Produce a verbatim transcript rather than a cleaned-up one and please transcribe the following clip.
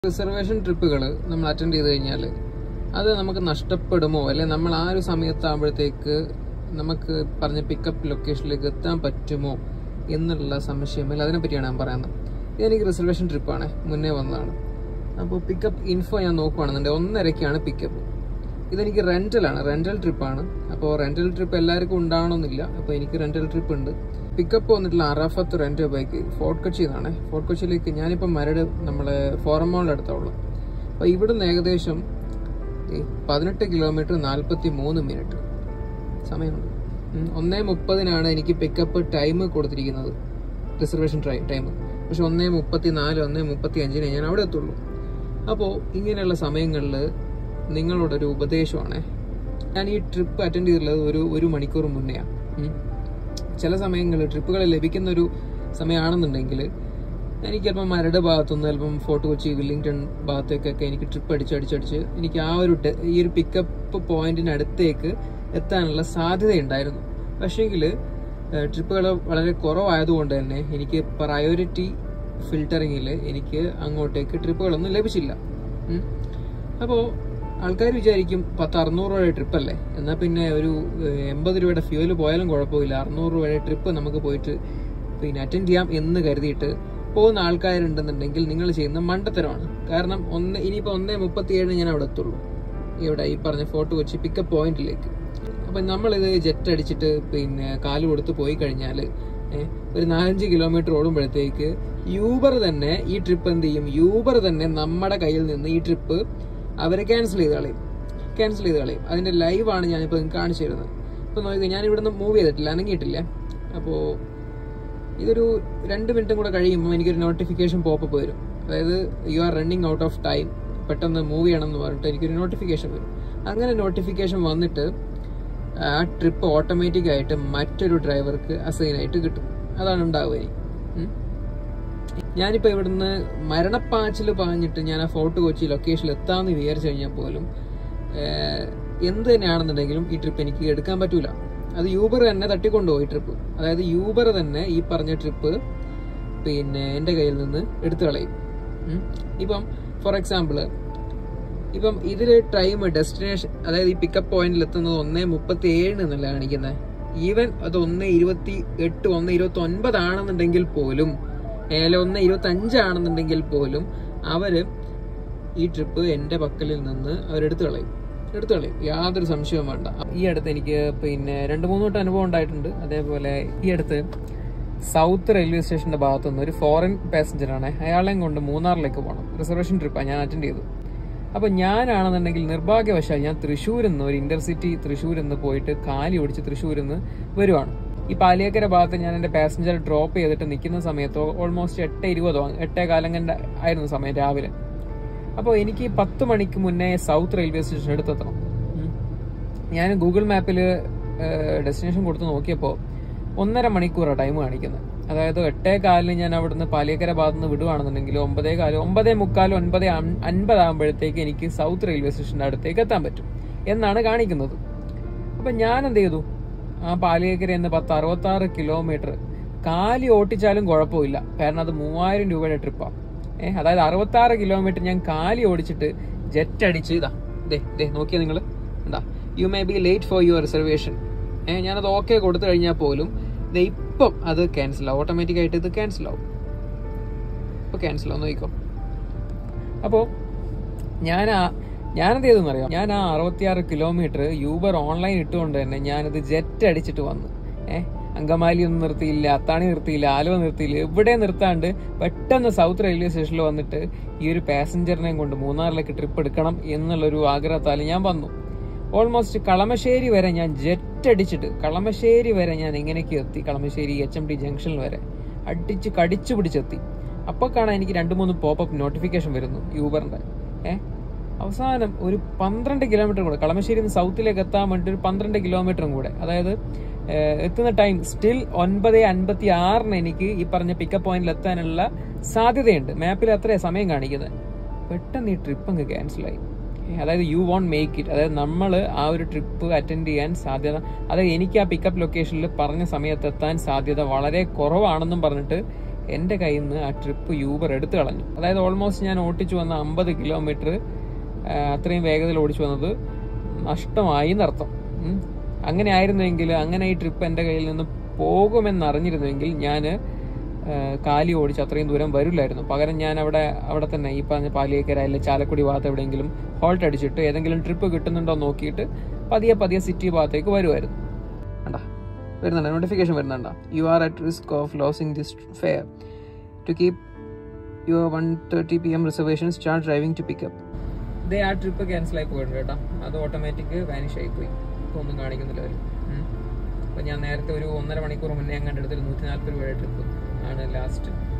Reservation ട്രിപ്പുകൾ നമ്മൾ attend ചെയ്ത് കഴിഞ്ഞാൽ അത് നമുക്ക് നഷ്ടപ്പെടുമോ, അല്ലെ നമ്മൾ ആ ഒരു സമയത്താകുമ്പോഴത്തേക്ക് നമുക്ക് പറഞ്ഞ പിക്കപ്പ് ലൊക്കേഷനിലേക്ക് എത്താൻ പറ്റുമോ എന്നുള്ള സംശയം. അതിനെപ്പറ്റിയാണ് ഞാൻ പറയുന്നത്. ഇതെനിക്ക് റിസർവേഷൻ ട്രിപ്പാണ്, മുന്നേ വന്നതാണ്. അപ്പോൾ പിക്കപ്പ് ഇൻഫോ ഞാൻ നോക്കുവാണെന്നുണ്ടെങ്കിൽ ഒന്നരയ്ക്കാണ് പിക്കപ്പ്. ഇതെനിക്ക് റെന്റലാണ്, റെന്റൽ ട്രിപ്പാണ്. അപ്പോൾ റെന്റൽ ട്രിപ്പ് എല്ലാവർക്കും ഉണ്ടാവണമെന്നില്ല. അപ്പോൾ എനിക്ക് റെന്റൽ ട്രിപ്പ് ഉണ്ട്. പിക്കപ്പ് വന്നിട്ടുള്ള അറാഫത്ത് റെന്റ് ബൈക്ക് ഫോർട്ട് കൊച്ചി എന്നാണ്. ഫോർട്ട് കൊച്ചിയിലേക്ക് ഞാനിപ്പോൾ മരട് നമ്മളെ ഫോറം മോളിൻ്റെ അടുത്തുള്ളത്. അപ്പോൾ ഇവിടുന്ന് ഏകദേശം പതിനെട്ട് കിലോമീറ്റർ നാൽപ്പത്തി മൂന്ന് മിനിറ്റ് സമയമുണ്ട്. ഒന്നേ മുപ്പതിനാണ് എനിക്ക് പിക്കപ്പ് ടൈം കൊടുത്തിരിക്കുന്നത്, റിസർവേഷൻ ടൈം. പക്ഷെ ഒന്നേ മുപ്പത്തി നാല് ഒന്നേ മുപ്പത്തി അഞ്ചിനെ ഞാൻ അവിടെ എത്തുള്ളൂ. അപ്പോൾ ഇങ്ങനെയുള്ള സമയങ്ങളിൽ നിങ്ങളോടൊരു ഉപദേശമാണ്. ഞാൻ ഈ ട്രിപ്പ് അറ്റൻഡ് ചെയ്തിട്ടുള്ളത് ഒരു ഒരു മണിക്കൂർ മുന്നെയാണ്. ചില സമയങ്ങളിൽ ട്രിപ്പുകൾ ലഭിക്കുന്ന ഒരു സമയമാണെന്നുണ്ടെങ്കിൽ എനിക്ക് ചിലപ്പോൾ മരട് ഭാഗത്തുനിന്ന് ചിലപ്പം ഫോർട്ട് കൊച്ചി വില്ലിംഗ്ടൺ ഭാഗത്തേക്കൊക്കെ എനിക്ക് ട്രിപ്പ് അടിച്ചടിച്ചടിച്ച് എനിക്ക് ആ ഒരു ഈ ഒരു പിക്കപ്പ് പോയിന്റിനടുത്തേക്ക് എത്താനുള്ള സാധ്യതയുണ്ടായിരുന്നു. പക്ഷേങ്കിൽ ട്രിപ്പുകൾ വളരെ കുറവായതുകൊണ്ട് തന്നെ എനിക്ക് പ്രയോറിറ്റി ഫിൽറ്ററിങ്ങിൽ എനിക്ക് അങ്ങോട്ടേക്ക് ട്രിപ്പുകളൊന്നും ലഭിച്ചില്ല. അപ്പോൾ ആൾക്കാർ വിചാരിക്കും പത്ത് അറുന്നൂറ് രൂപയുടെ ട്രിപ്പല്ലേ, എന്നാൽ പിന്നെ ഒരു എൺപത് രൂപയുടെ ഫ്യൂവൽ പോയാലും കുഴപ്പമില്ല, അറുന്നൂറ് രൂപയുടെ ട്രിപ്പ് നമുക്ക് പോയിട്ട് പിന്നെ അറ്റൻഡ് ചെയ്യാം എന്ന് കരുതിയിട്ട് പോകുന്ന ആൾക്കാരുണ്ടെന്നുണ്ടെങ്കിൽ നിങ്ങൾ ചെയ്യുന്ന മണ്ടത്തരമാണ്. കാരണം ഒന്ന് ഇനിയിപ്പോൾ ഒന്നേ മുപ്പത്തി ഏഴിന് ഞാൻ അവിടെ എത്തുള്ളൂ, ഇവിടെ ഈ പറഞ്ഞ ഫോർട്ട് കൊച്ചി പിക്കപ്പ് പോയിന്റിലേക്ക്. അപ്പം നമ്മളിത് ജെറ്റ് അടിച്ചിട്ട് പിന്നെ കാല് കൊടുത്ത് പോയി കഴിഞ്ഞാൽ ഒരു നാലഞ്ച് കിലോമീറ്റർ ഓടുമ്പോഴത്തേക്ക് യൂബർ തന്നെ ഈ ട്രിപ്പ് എന്ത് ചെയ്യും, യൂബർ തന്നെ നമ്മുടെ കയ്യിൽ നിന്ന് ഈ ട്രിപ്പ് അവരെ ക്യാൻസൽ ചെയ്ത് കളയും ക്യാൻസൽ ചെയ്ത് കളയും അതിന്റെ ലൈവാണ് ഞാനിപ്പോൾ നിങ്ങൾക്ക് കാണിച്ചു തരുന്നത്. ഇപ്പം നോക്കി, ഞാൻ ഇവിടുന്ന് മൂവ് ചെയ്തിട്ടില്ല, അനങ്ങിയിട്ടില്ല. അപ്പോൾ ഇതൊരു രണ്ട് മിനിറ്റും കൂടെ കഴിയുമ്പോൾ എനിക്കൊരു നോട്ടിഫിക്കേഷൻ പോപ്പപ്പ് വരും. അതായത് you are running out of time, പെട്ടെന്ന് മൂവ് ചെയ്യണം എന്ന് പറഞ്ഞിട്ട് എനിക്കൊരു നോട്ടിഫിക്കേഷൻ വരും. അങ്ങനെ നോട്ടിഫിക്കേഷൻ വന്നിട്ട് ആ ട്രിപ്പ് ഓട്ടോമാറ്റിക് ആയിട്ട് മറ്റൊരു ഡ്രൈവർക്ക് അസൈൻ ആയിട്ട് കിട്ടും. അതാണ് ഉണ്ടാവുക. ഇനി ഞാനിപ്പോൾ ഇവിടുന്ന് മരണപ്പാച്ചിൽ പാഞ്ഞിട്ട് ഞാൻ ആ ഫോർട്ട് കൊച്ചി ലൊക്കേഷനിൽ എത്താമെന്ന് വിചാരിച്ചു കഴിഞ്ഞാൽ പോലും എന്ത് തന്നെയാണെന്നുണ്ടെങ്കിലും ഈ ട്രിപ്പ് എനിക്ക് എടുക്കാൻ പറ്റൂല. അത് യൂബർ തന്നെ തട്ടിക്കൊണ്ടുപോയി ട്രിപ്പ്. അതായത് യൂബർ തന്നെ ഈ പറഞ്ഞ ട്രിപ്പ് പിന്നെ എൻ്റെ കയ്യിൽ നിന്ന് എടുത്തു കളയും. ഇപ്പം ഫോർ എക്സാമ്പിൾ ഇപ്പം ഇതിൽ ടൈം ഡെസ്റ്റിനേഷൻ, അതായത് ഈ പിക്കപ്പ് പോയിന്റിൽ എത്തുന്നത് ഒന്നേ മുപ്പത്തി ഏഴിന് എന്നല്ല കാണിക്കുന്നത്. ഈവൻ അത് ഒന്ന് ഇരുപത്തി എട്ട് ഒന്ന് ഇരുപത്തി ഒൻപതാണെന്നുണ്ടെങ്കിൽ പോലും, ഏല ഒന്ന് ഇരുപത്തി അഞ്ചാണെന്നുണ്ടെങ്കിൽ പോലും അവര് ഈ ട്രിപ്പ് എൻ്റെ പക്കലിൽ നിന്ന് അവരെടുത്തു കളയും എടുത്തു കളയും യാതൊരു സംശയവും വേണ്ട. ഈ അടുത്ത് എനിക്ക് പിന്നെ രണ്ട് മൂന്ന് തൊട്ട് അനുഭവം ഉണ്ടായിട്ടുണ്ട്. അതേപോലെ ഈ അടുത്ത് സൗത്ത് റെയിൽവേ സ്റ്റേഷന്റെ ഭാഗത്തുനിന്ന് ഒരു ഫോറിൻ പാസഞ്ചറാണ്, അയാളെയും കൊണ്ട് മൂന്നാറിലേക്ക് പോകണം. റിസർവേഷൻ ട്രിപ്പാണ് ഞാൻ അറ്റൻഡ് ചെയ്തു. അപ്പൊ ഞാനാണെന്നുണ്ടെങ്കിൽ നിർഭാഗ്യവശാൽ ഞാൻ തൃശ്ശൂരിൽ നിന്ന് ഒരു ഇന്റർസിറ്റി തൃശ്ശൂരിൽ നിന്ന് പോയിട്ട് കാലി ഓടിച്ച് തൃശ്ശൂരിൽ നിന്ന് വരുവാണ്. ഈ പാലിയേക്കര ഭാഗത്ത് ഞാൻ എൻ്റെ പാസഞ്ചർ ഡ്രോപ്പ് ചെയ്തിട്ട് നിൽക്കുന്ന സമയത്തോ ഓൾമോസ്റ്റ് എട്ട് ഇരുപതോ എട്ടേ കാലങ്ങൻ്റെ ആയിരുന്നു സമയം രാവിലെ. അപ്പോൾ എനിക്ക് പത്ത് മണിക്ക് മുന്നേ സൗത്ത് റെയിൽവേ സ്റ്റേഷൻ എടുത്തെത്തണം. ഞാൻ ഗൂഗിൾ മാപ്പിൽ ഡെസ്റ്റിനേഷൻ കൊടുത്ത് നോക്കിയപ്പോൾ ഒന്നര മണിക്കൂറാണ് ടൈം കാണിക്കുന്നത്. അതായത് എട്ടേ കാലിന് ഞാൻ അവിടുന്ന് പാലിയേക്കര ഭാഗത്ത് നിന്ന് വിടുവാണെന്നുണ്ടെങ്കിൽ ഒമ്പതേ കാല് ഒമ്പതേ മുക്കാലും ഒൻപത് അൻപതാകുമ്പോഴത്തേക്ക് എനിക്ക് സൗത്ത് റെയിൽവേ സ്റ്റേഷൻ്റെ അടുത്തേക്ക് എത്താൻ പറ്റും എന്നാണ് കാണിക്കുന്നത്. അപ്പം ഞാൻ എന്ത് ചെയ്തു, ആ പാലിയേക്കര എന്ന് പത്ത് അറുപത്തി ആറ് കിലോമീറ്റർ കാലി ഓട്ടിച്ചാലും കുഴപ്പമില്ല, കാരണം അത് മൂവായിരം രൂപയുടെ ട്രിപ്പാണ്. ഏഹ് അതായത് അറുപത്തി ആറ് കിലോമീറ്റർ ഞാൻ കാലി ഓടിച്ചിട്ട് ജെറ്റ് അടിച്ച് ഇതാ ദേ ദേ നോക്കിയാൽ നിങ്ങൾ എന്താ, you may be late for your reservation. ഏഹ് ഞാനത് ഓക്കെ കൊടുത്തു കഴിഞ്ഞാൽ പോലും ദേ ഇപ്പം അത് ക്യാൻസൽ ആവും, ഓട്ടോമാറ്റിക് ആയിട്ട് ഇത് ക്യാൻസൽ ആവും. ഇപ്പൊ ക്യാൻസൽ ആവും, നോക്കിക്കോ. അപ്പോൾ ഞാൻ ആ ഞാനെന്ത് ചെയ്തെന്ന് അറിയാം, ഞാൻ ആ അറുപത്തിയാറ് കിലോമീറ്റർ യൂബർ ഓൺലൈൻ ഇട്ടുകൊണ്ട് തന്നെ ഞാനത് ജെറ്റ് അടിച്ചിട്ട് വന്നു. ഏഹ് അങ്കമാലി ഒന്നും നിർത്തിയില്ല, അത്താണി നിർത്തിയില്ല, ആലുവ നിർത്തിയില്ല, എവിടെ നിർത്താണ്ട് പെട്ടെന്ന് സൗത്ത് റെയിൽവേ സ്റ്റേഷനിൽ വന്നിട്ട് ഈ ഒരു പാസഞ്ചറിനെയും കൊണ്ട് മൂന്നാറിലേക്ക് ട്രിപ്പ് എടുക്കണം എന്നുള്ളൊരു ആഗ്രഹത്താൽ ഞാൻ വന്നു. ഓൾമോസ്റ്റ് കളമശ്ശേരി വരെ ഞാൻ ജെറ്റ് അടിച്ചിട്ട് കളമശ്ശേരി വരെ ഞാൻ എങ്ങനെയൊക്കെ എത്തി, കളമശ്ശേരി എച്ച് എം ടി ജംഗ്ഷനിൽ വരെ അടിച്ച് കടിച്ചു പിടിച്ചെത്തി. അപ്പോൾ കാണാൻ എനിക്ക് രണ്ട് മൂന്ന് പോപ്പപ്പ് നോട്ടിഫിക്കേഷൻ വരുന്നു യൂബറിന്റെ. ഏഹ് അവസാനം ഒരു പന്ത്രണ്ട് കിലോമീറ്റർ കൂടെ കളമശ്ശേരി സൗത്തിലേക്ക് എത്താൻ വേണ്ടി ഒരു പന്ത്രണ്ട് കിലോമീറ്ററും കൂടെ, അതായത് എത്തുന്ന ടൈം സ്റ്റിൽ ഒൻപത് അൻപത്തി ആറിന് എനിക്ക് ഈ പറഞ്ഞ പിക്കപ്പ് പോയിന്റിൽ എത്താനുള്ള സാധ്യതയുണ്ട്. മാപ്പിൽ അത്രേ സമയം കാണിക്കുന്നത്. പെട്ടെന്ന് ഈ ട്രിപ്പ് അങ്ങ് ക്യാൻസലായി. അതായത് യു വോണ്ട് മേക്ക് ഇറ്റ്, അതായത് നമ്മൾ ആ ഒരു ട്രിപ്പ് അറ്റൻഡ് ചെയ്യാൻ സാധ്യത, അതായത് എനിക്ക് ആ പിക്കപ്പ് ലൊക്കേഷനിൽ പറഞ്ഞ സമയത്ത് എത്താൻ സാധ്യത വളരെ കുറവാണെന്നും പറഞ്ഞിട്ട് എൻ്റെ കയ്യിൽ നിന്ന് ആ ട്രിപ്പ് യൂബർ എടുത്തു കളഞ്ഞു. അതായത് ഓൾമോസ്റ്റ് ഞാൻ ഓടിച്ചു വന്ന അമ്പത് കിലോമീറ്റർ അത്രയും വേഗതയിൽ ഓടിച്ചു വന്നത് നഷ്ടമായി എന്നർത്ഥം. അങ്ങനെ ആയിരുന്നെങ്കിൽ, അങ്ങനെ ഈ ട്രിപ്പ് എൻ്റെ കയ്യിൽ നിന്ന് പോകുമെന്നറിഞ്ഞിരുന്നെങ്കിൽ ഞാൻ കാലി ഓടിച്ച് അത്രയും ദൂരം വരില്ലായിരുന്നു. പകരം ഞാൻ അവിടെ അവിടെ തന്നെ ഈ പറഞ്ഞ പാലിയേക്കര അല്ലെങ്കിൽ ചാലക്കുടി ഭാഗത്ത് എവിടെയെങ്കിലും ഹോൾട്ട് അടിച്ചിട്ട് ഏതെങ്കിലും ട്രിപ്പ് കിട്ടുന്നുണ്ടോ നോക്കിയിട്ട് പതിയെ പതിയെ സിറ്റി ഭാഗത്തേക്ക് വരുമായിരുന്നു. കണ്ടാ വരുന്നുണ്ട്, നോട്ടിഫിക്കേഷൻ വരുന്നുണ്ടോ? You are at risk of losing this fare. To keep your one thirty P M reservation start driving to pickup. ഇതേ ആ ട്രിപ്പ് ക്യാൻസൽ ആയി പോയിട്ടുണ്ട് കേട്ടോ. അത് ഓട്ടോമാറ്റിക് വാനിഷ് ആയിപ്പോയി, ഇപ്പോൾ ഒന്നും കാണിക്കുന്നില്ല അവർ. അപ്പോൾ ഞാൻ നേരത്തെ ഒരു ഒന്നര മണിക്കൂർ മുന്നേ ഞാൻ കണ്ടെടുത്തൊരു നൂറ്റി നാൽപ്പത് രൂപയുടെ ട്രിപ്പ് ആണ് ലാസ്റ്റ്